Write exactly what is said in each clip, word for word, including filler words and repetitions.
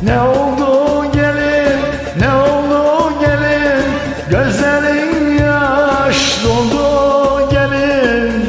Ne oldu gelin, ne oldu gelin, gözlerin yaş doldu gelin.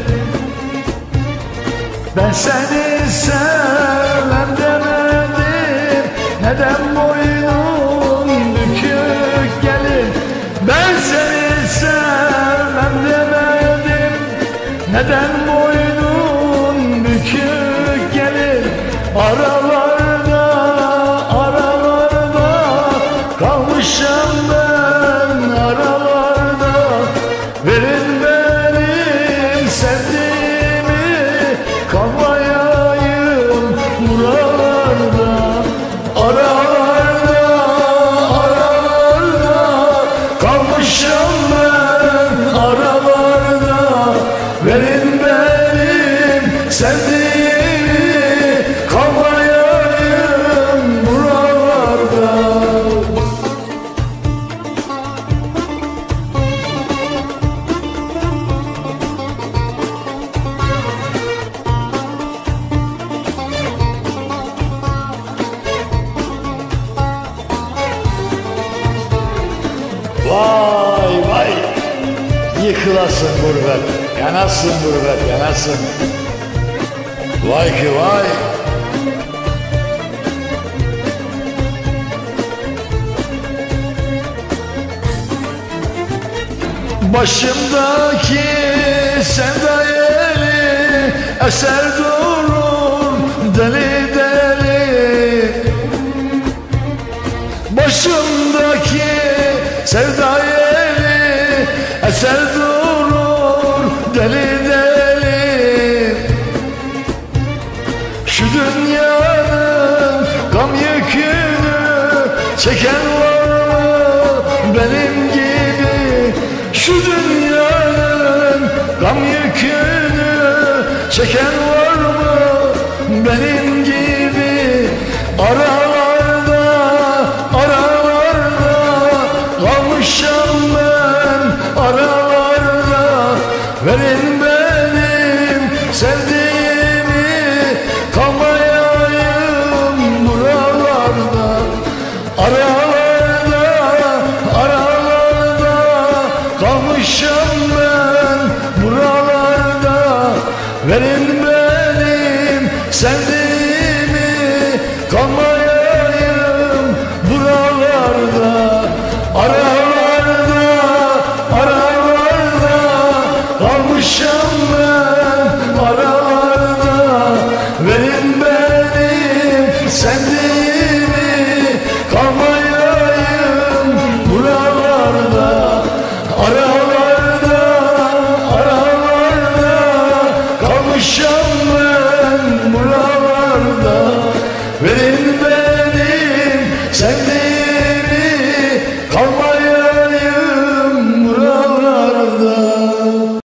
Ben seni sevmem demedim, neden boynun bükük gelin. Ben seni sevmem demedim, neden boynun bükük gelin. Aralarda, aralarda kalmışım ben aralarda. Verin benim sevdiğimi, kalmayayım buralarda. Aralarda, aralarda kalmışım ben aralarda. Verin benim sevdiğimi, vay vay, yıkılasın gurbet, yanasın gurbet, yanasın. Vay ki vay. Başımdaki sevda yeli eser durur deli deli. Başımdaki sevda yeli eser durur deli deli. Şu dünyanın gam yükünü çeken var mı benim gibi? Şu dünyanın gam yükünü çeken var mı benim gibi? Aralarda, aralarda kalmışım ben aralarda. Verin benim sevdiğimi, kalmayayım buralarda. Aralarda, aralarda kalmışım ben buralarda. Verin benim sevdiğimi, kalmayayım buralarda. Aralarda, aralarda kalmışım ben aralarda. Verin benim sevdiğimi, kalmayayım buralarda. Aralarda, aralarda kalmışım ben buralarda. Verin benim